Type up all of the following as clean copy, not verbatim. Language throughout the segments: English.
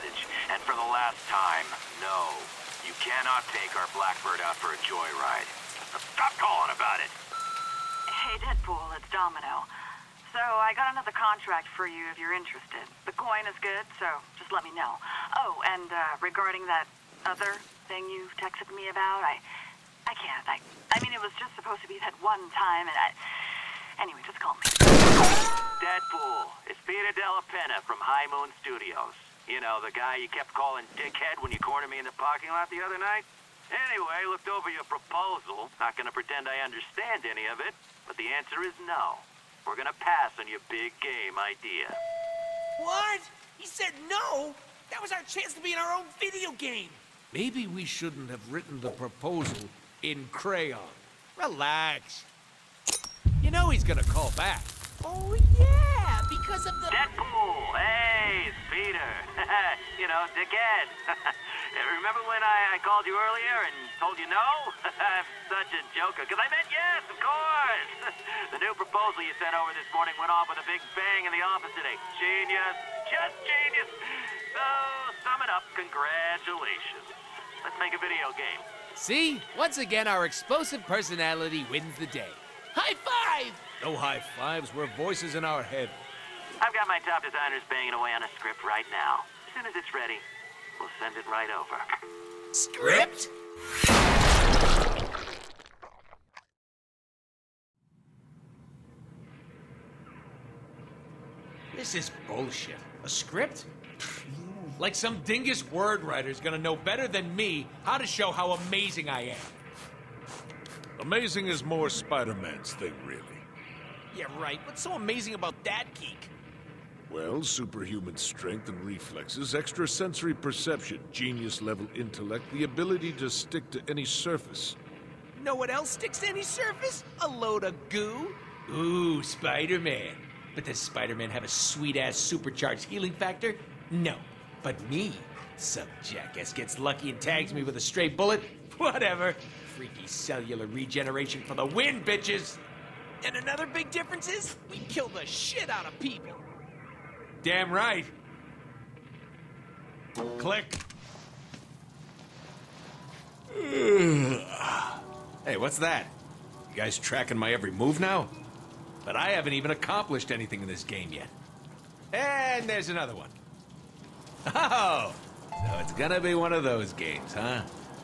message. And for the last time, no. You cannot take our Blackbird out for a joyride. Stop calling about it! Hey, Deadpool, it's Domino. So, I got another contract for you if you're interested. The coin is good, so just let me know. Oh, and regarding that other thing you texted me about, I can't. I mean, it was just supposed to be that one time, and anyway, just call me. Deadpool, it's Peter Della Penna from High Moon Studios. You know, the guy you kept calling Dickhead when you cornered me in the parking lot the other night? Anyway, looked over your proposal. Not gonna pretend I understand any of it, but the answer is no. We're gonna pass on your big game idea. What? He said no? That was our chance to be in our own video game. Maybe we shouldn't have written the proposal in crayon. Relax. You know he's gonna call back. Oh, yeah, because of the... Deadpool! Hey, it's Peter. You know, Dickhead. Remember when I called you earlier and told you no? I'm such a joker, because I meant yes, of course! The new proposal you sent over this morning went off with a big bang in the office today. Genius. Just genius. So, sum it up, congratulations. Let's make a video game. See? Once again, our explosive personality wins the day. High five! No high fives, we're voices in our head. I've got my top designers banging away on a script right now. As soon as it's ready, we'll send it right over. Script? This is bullshit. A script? Like some dingus word writer's gonna know better than me how to show how amazing I am. Amazing is more Spider-Man's thing, really. Yeah, right. What's so amazing about that geek? Well, superhuman strength and reflexes, extrasensory perception, genius-level intellect, the ability to stick to any surface. Know what else sticks to any surface? A load of goo. Ooh, Spider-Man. But does Spider-Man have a sweet-ass supercharged healing factor? No. But me, some jackass gets lucky and tags me with a stray bullet. Whatever. Freaky cellular regeneration for the win, bitches! And another big difference is, we kill the shit out of people. Damn right. Click. Hey, what's that? You guys tracking my every move now? But I haven't even accomplished anything in this game yet. And there's another one. Oh, so it's gonna be one of those games, huh?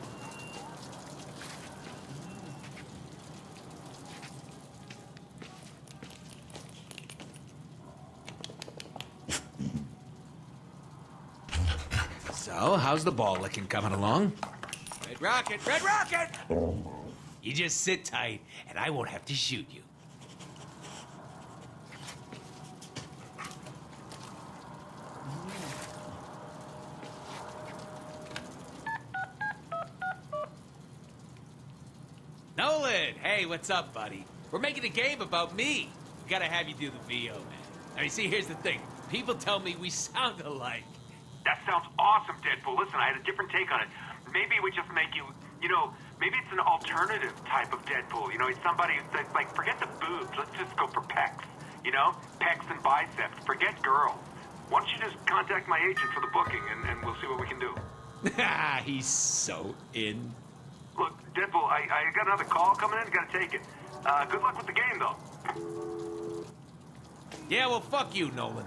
So, how's the ball licking coming along? Red Rocket, Red Rocket! You just sit tight, and I won't have to shoot you. Nolan! Hey, what's up, buddy? We're making a game about me. We gotta have you do the VO, man. I mean, see, here's the thing. People tell me we sound alike. That sounds awesome, Deadpool. Listen, I had a different take on it. Maybe we just make you, maybe it's an alternative type of Deadpool. You know, it's somebody that's like, forget the boobs. Let's just go for pecs. You know? Pecs and biceps. Forget girls. Why don't you just contact my agent for the booking, and we'll see what we can do. He's so in. Look, Deadpool, I got another call coming in. Gotta take it. Good luck with the game, though. Yeah, well, fuck you, Nolan.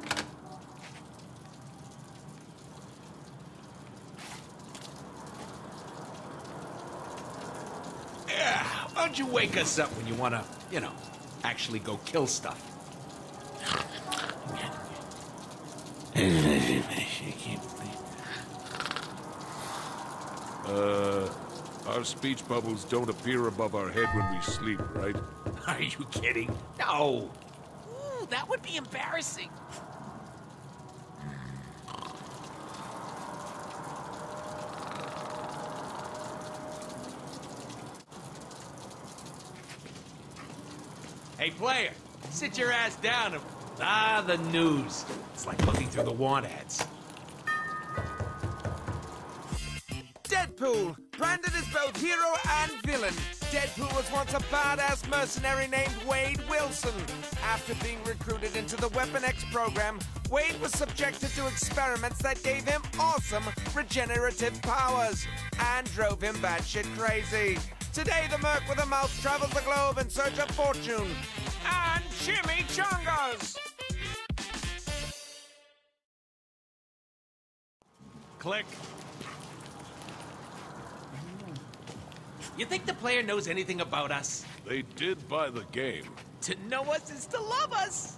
Yeah, why don't you wake us up when you want to, actually go kill stuff? Our speech bubbles don't appear above our head when we sleep, right? Are you kidding? No. Ooh, that would be embarrassing. Hey, player, sit your ass down and... the news. It's like looking through the want ads. Deadpool, branded as both hero and villain. Deadpool was once a badass mercenary named Wade Wilson. After being recruited into the Weapon X program, Wade was subjected to experiments that gave him awesome regenerative powers and drove him batshit crazy. Today, the Merc with a mouth travels the globe in search of fortune and chimichangas. Click. You think the player knows anything about us? They did buy the game. To know us is to love us.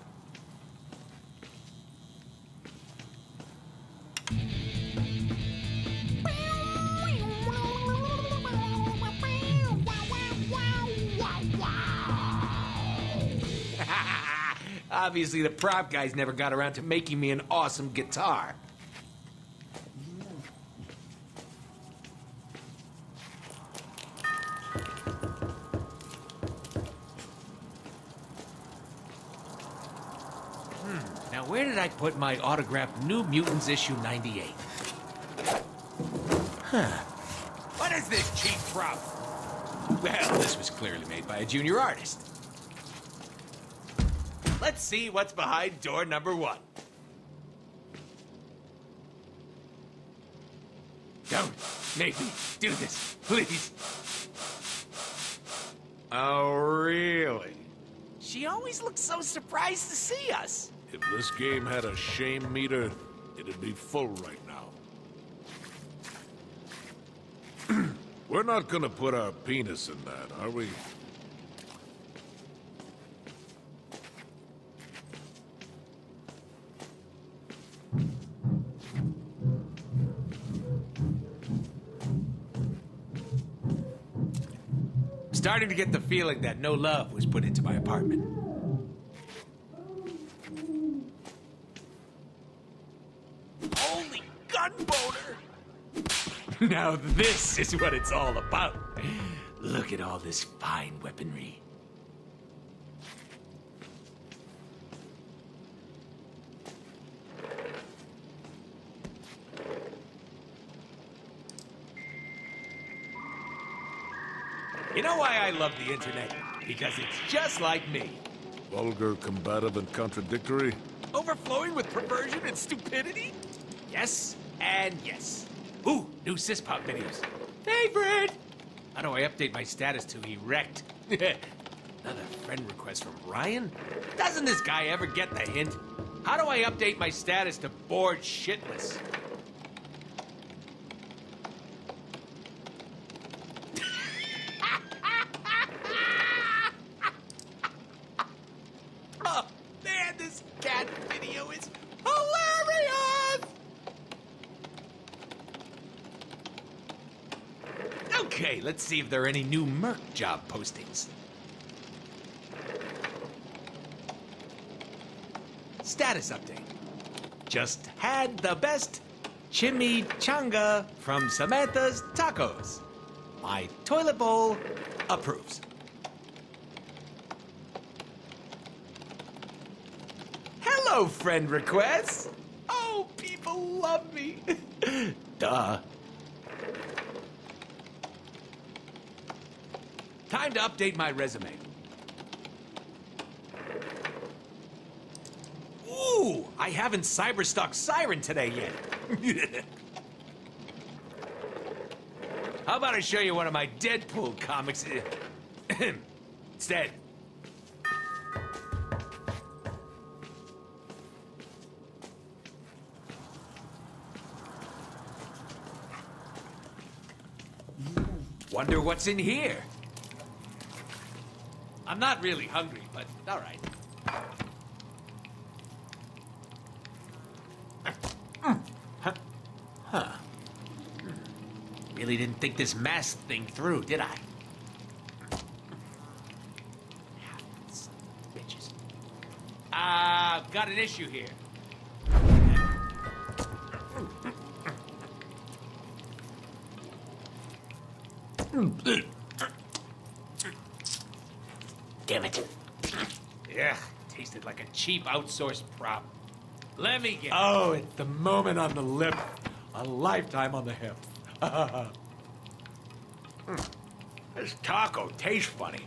Obviously, the prop guys never got around to making me an awesome guitar. Now, where did I put my autographed New Mutants issue 98? What is this cheap prop? Well, this was clearly made by a junior artist. Let's see what's behind door number 1. Don't make me do this, please. Oh, really? She always looks so surprised to see us. If this game had a shame meter, it'd be full right now. We're not gonna put our penis in that, are we? Starting to get the feeling that no love was put into my apartment. Holy gun boner! Now this is what it's all about. Look at all this fine weaponry. You know why I love the internet? Because it's just like me. Vulgar, combative, and contradictory? Overflowing with perversion and stupidity? Yes, and yes. Ooh, new Syspop videos. Favorite! How do I update my status to erect? Another friend request from Ryan? Doesn't this guy ever get the hint? How do I update my status to bored shitless? Oh, man, this cat video is hilarious! Okay, let's see if there are any new Merc job postings. Status update. Just had the best chimichanga from Samantha's Tacos. My toilet bowl approves. Hello, friend requests. Oh, people love me. Duh. Time to update my resume. Ooh, I haven't cyberstalked Siren today yet. How about I show you one of my Deadpool comics instead? Wonder what's in here. I'm not really hungry, but all right. Huh. Really didn't think this mask thing through, did I? Bitches. I've got an issue here. Damn it. Yeah, tasted like a cheap outsourced prop. Let me get... Oh, it's the moment on the lip, a lifetime on the hip. This taco tastes funny.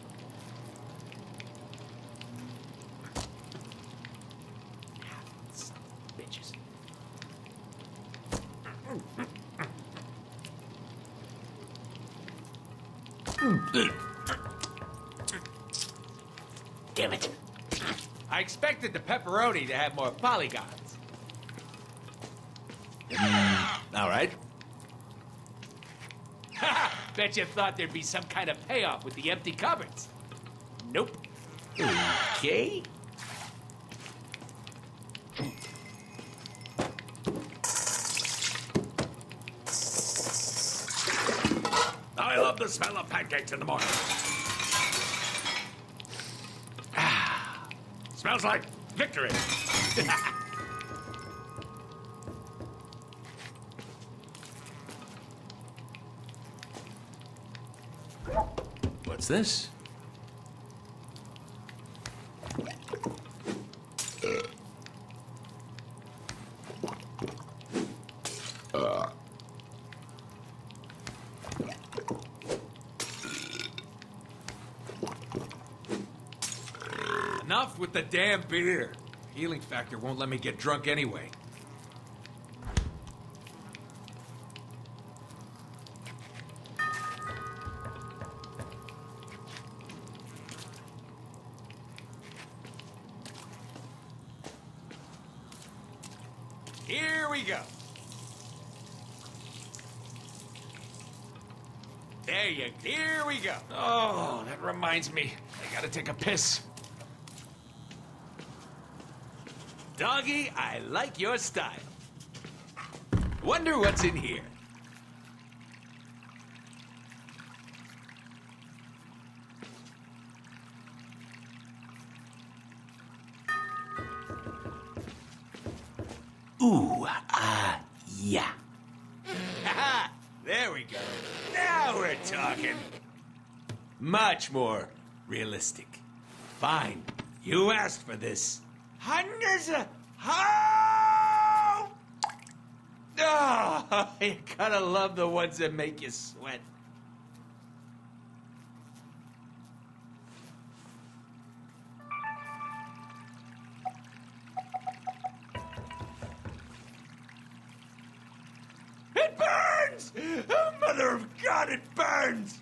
Damn it. I expected the pepperoni to have more polygons. All right. Bet you thought there'd be some kind of payoff with the empty cupboards. Nope. Okay. I love the smell of pancakes in the morning. Smells like victory. What's this? Enough with the damn beer. Healing factor won't let me get drunk anyway. Here we go. Here we go. Oh, that reminds me. I gotta take a piss. Doggy, I like your style. Wonder what's in here. Ooh, yeah. Haha, there we go. Now we're talking. Much more realistic. Fine, you asked for this. Hundreds of... Oh! Oh, you gotta love the ones that make you sweat. It burns! Oh, mother of God, it burns!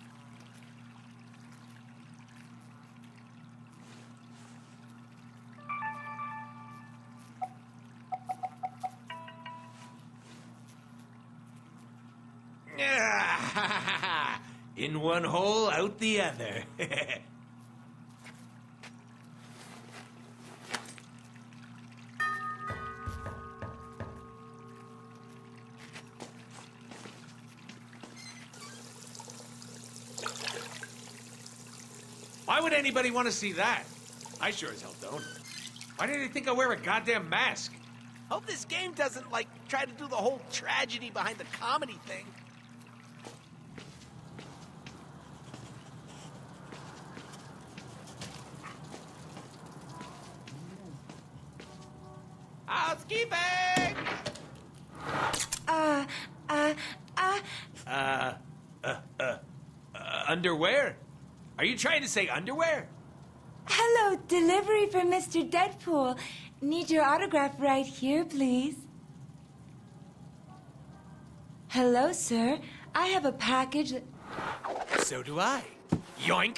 In one hole, out the other. Why would anybody want to see that? I sure as hell don't. Why do they think I wear a goddamn mask? Hope this game doesn't, like, try to do the whole tragedy behind the comedy thing. Housekeeping! Underwear? Are you trying to say underwear? Hello, delivery for Mr. Deadpool. Need your autograph right here, please. Hello, sir. I have a package that... So do I. Yoink!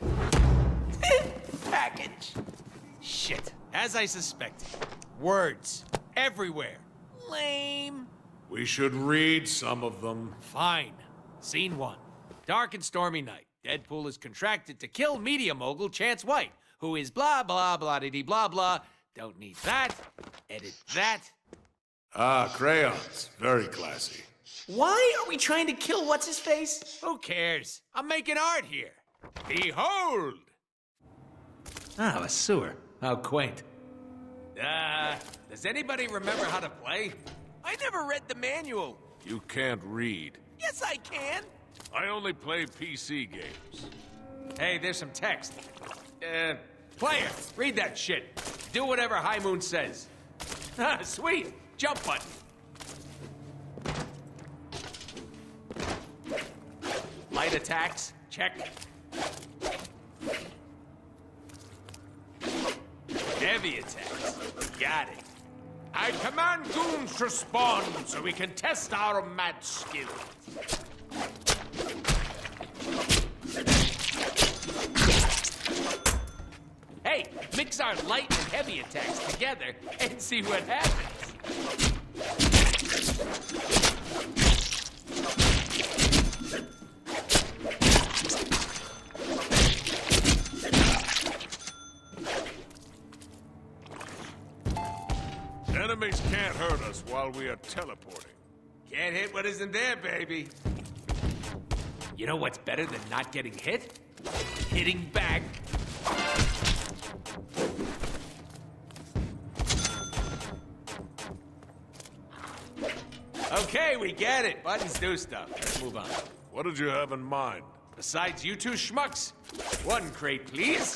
Package. Shit, as I suspected. Words. Everywhere. Lame. We should read some of them. Fine. Scene 1. Dark and stormy night. Deadpool is contracted to kill media mogul Chance White, who is blah, blah, blah-dee-dee, blah, blah. Don't need that. Edit that. Ah, crayons. Very classy. Why are we trying to kill what's-his-face? Who cares? I'm making art here. Behold! Ah, a sewer. How quaint. Does anybody remember how to play? I never read the manual. You can't read. Yes, I can. I only play PC games. Hey, there's some text. Player, read that shit. Do whatever High Moon says. Ah, sweet. Jump button. Light attacks. Check. Heavy attacks. Got it. I command goons to spawn so we can test our mad skill. Hey, mix our light and heavy attacks together and see what happens. Enemies can't hurt us while we are teleporting. Can't hit what isn't there, baby. You know what's better than not getting hit? Hitting back. Okay, we get it. Buttons do stuff. Let's move on. What did you have in mind? Besides you two schmucks, one crate, please.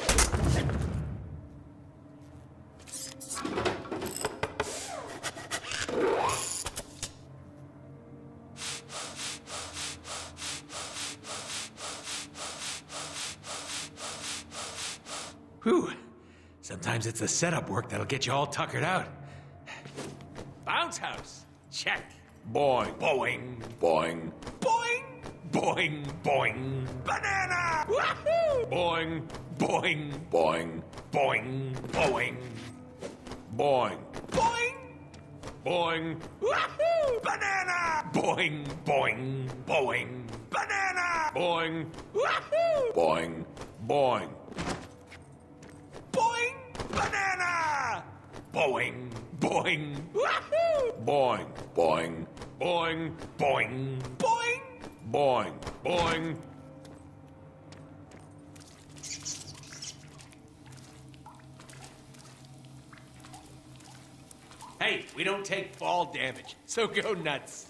Whew. Sometimes it's the setup work that'll get you all tuckered out. Bounce house. Check. Boing. Boing. Boing. Boing. Boing. Boing. Banana! Wahoo! Boing. Boing. Boing. Boing. Boing. Boing. Boing. Boing. Wahoo! Banana! Boing. Boing. Boing. Banana! Boing. Wahoo! Boing. Boing. Boing! Banana! Boing! Boing! Wahoo! Boing. Boing. Boing. Boing! Boing! Boing. Boing. Hey, we don't take fall damage, so go nuts.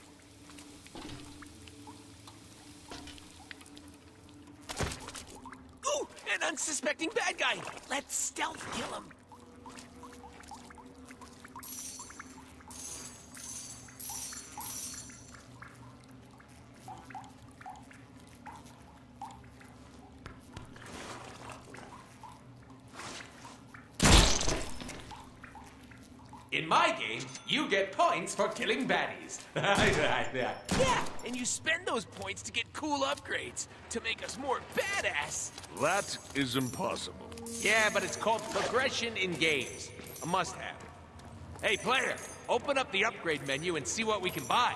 Ooh, an unsuspecting bad guy. Let's stealth kill him. In my game, you get points for killing baddies. Yeah, and you spend those points to get cool upgrades to make us more badass. That is impossible. Yeah, but it's called progression in games. A must-have. Hey, player, open up the upgrade menu and see what we can buy.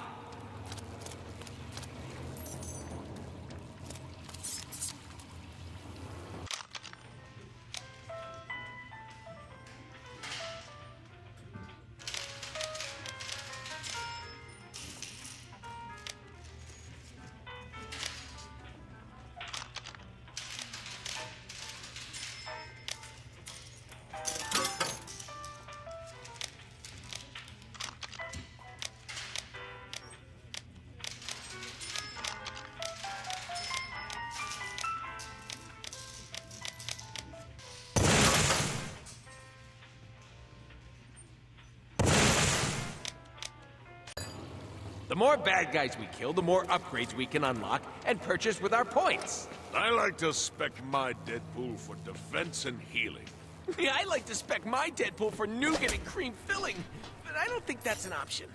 The more bad guys we kill, the more upgrades we can unlock and purchase with our points. I like to spec my Deadpool for defense and healing. Yeah, I like to spec my Deadpool for nougat and cream filling, but I don't think that's an option.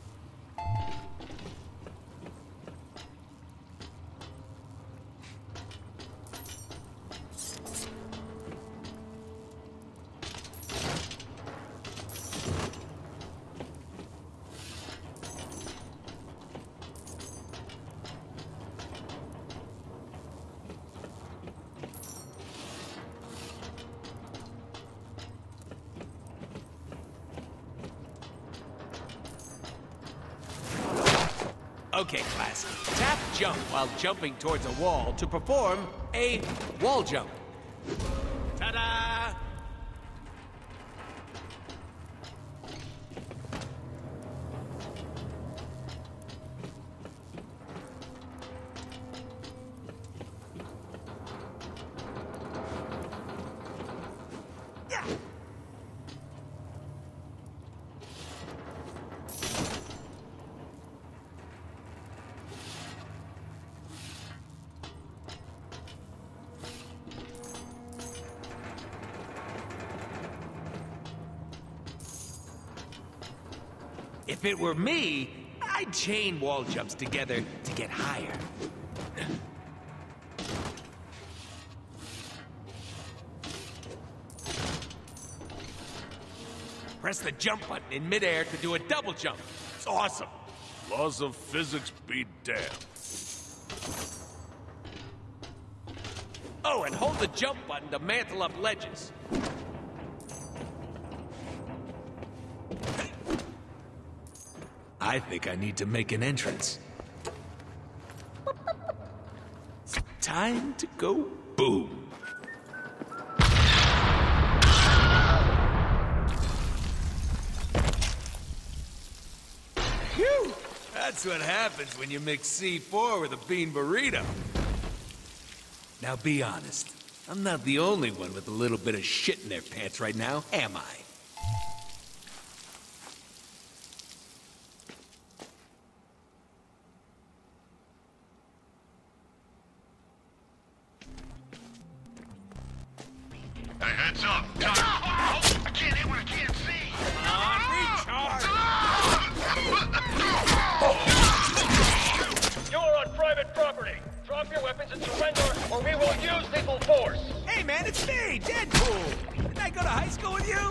Okay, class. Tap jump while jumping towards a wall to perform a wall jump. Ta-da! If it were me, I'd chain wall jumps together to get higher. Press the jump button in midair to do a double jump. It's awesome. Laws of physics be damned. Oh, and hold the jump button to mantle up ledges. I think I need to make an entrance. Time to go boom. Phew! That's what happens when you mix C4 with a bean burrito. Now be honest. I'm not the only one with a little bit of shit in their pants right now, am I? Hey, heads up! I can't hit what I can't see! You're on private property. Drop your weapons and surrender, or we will use lethal force. Hey man, it's me, Deadpool! Didn't I go to high school with you?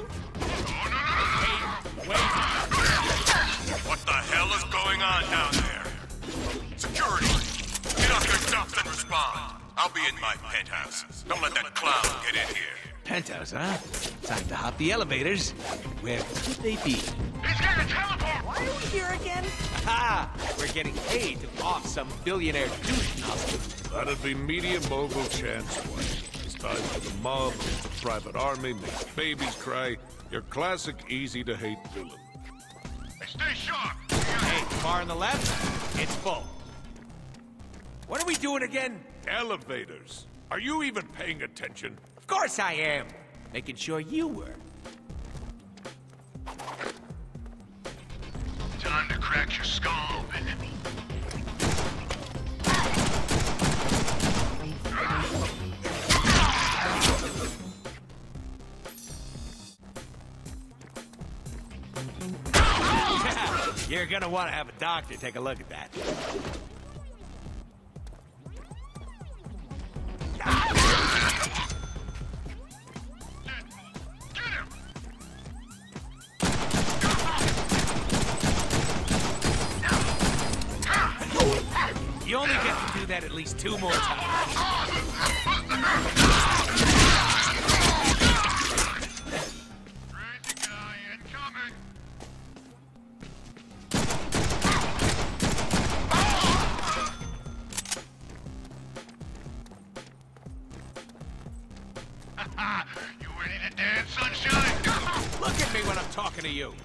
Wait. What the hell is going on down there? Security! Get off your stuff and respond. I'll be in my penthouse. Don't let that clown get in here. Penthouse, huh? Time to hop the elevators. Where could they be? He's gonna teleport! Why are we here again? Ha! We're getting paid to off some billionaire douche nozzle. That'd be media mogul Chance White. He's tied to the mob, the private army, makes babies cry. Your classic easy-to-hate villain. Hey, stay sharp! Hey, bar on the left, it's full. What are we doing again? Elevators. Are you even paying attention? Of course I am. Making sure you were. Time to crack your skull open. You're gonna want to have a doctor take a look at that. You only get to do that at least 2 more times. Crazy guy incoming! You ready to dance, sunshine? Look at me when I'm talking to you.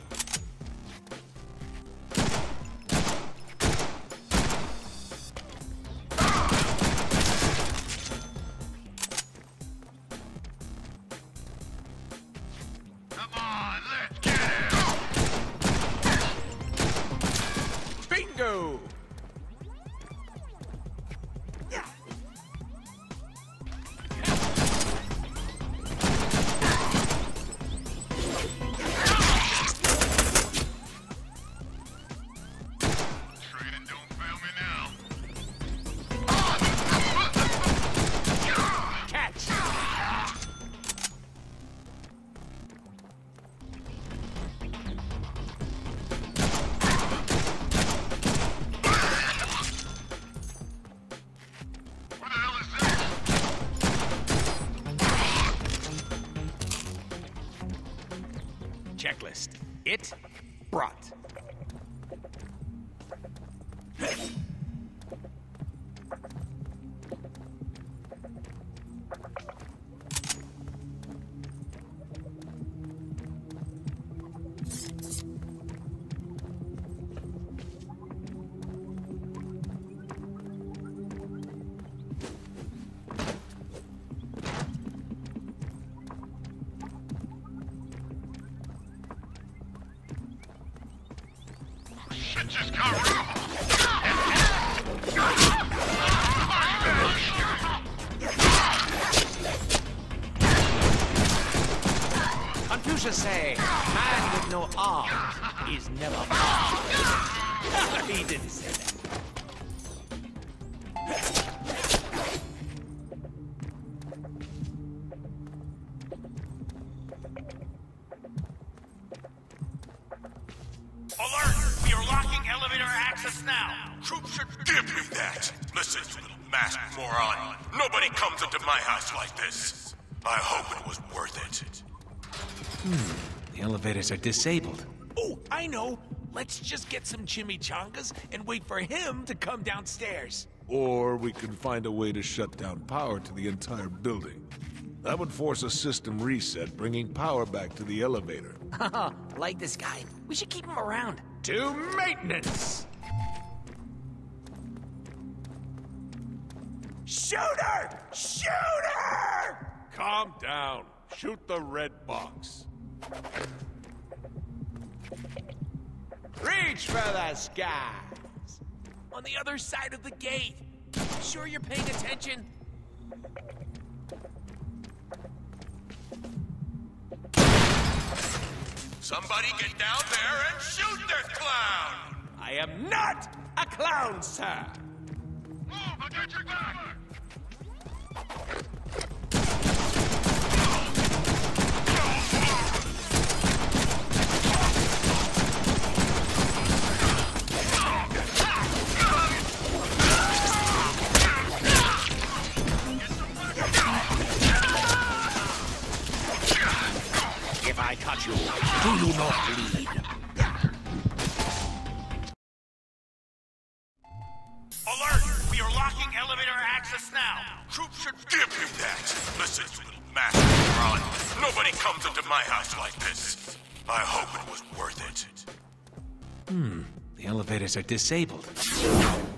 Come on, let's get him! Bingo! Training don't fail me now. Catch! What the hell is this? Checklist. It brought. Shit just got real. Confucius say, man with no arms is never... He didn't say that. Alert! We are locking elevator access now. Troops should give me that. Listen, you little masked moron. Nobody comes into my house like this. I hope it was worth it. The elevators are disabled. Oh, I know. Let's just get some chimichangas and wait for him to come downstairs. Or we can find a way to shut down power to the entire building. That would force a system reset, bringing power back to the elevator. I like this guy. We should keep him around. To maintenance! Shooter! Shooter! Calm down. Shoot the red box. Reach for the skies! On the other side of the gate. Sure you're paying attention? Somebody get down there and shoot that clown! I am not a clown, sir! Move, I'll get your back! If I touch you, do you not bleed? Alert! We are locking elevator access now. Troops should give me that. Listen, you little masked moron. Nobody comes into my house like this. I hope it was worth it. The elevators are disabled.